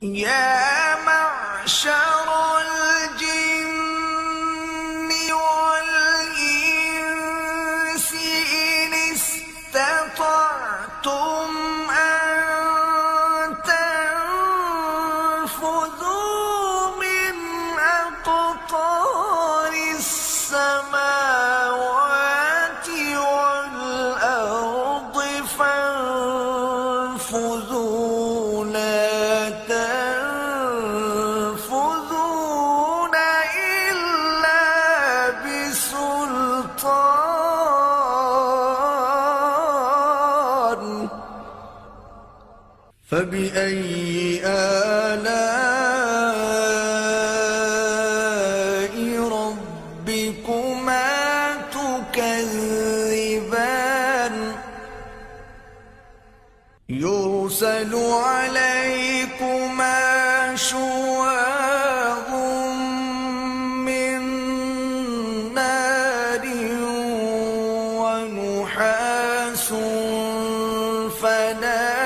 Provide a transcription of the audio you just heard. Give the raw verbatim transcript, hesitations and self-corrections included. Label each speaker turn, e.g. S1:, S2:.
S1: يا معشر الجن والإنس إن استطعتم أن تنفذوا من أقطار السماوات والأرض فانفذوا لا تنفذون إلا بسلطان. فبأي آلاء ربكما تكذبان يرسل عليكما شواظ من نار ونحاس فلا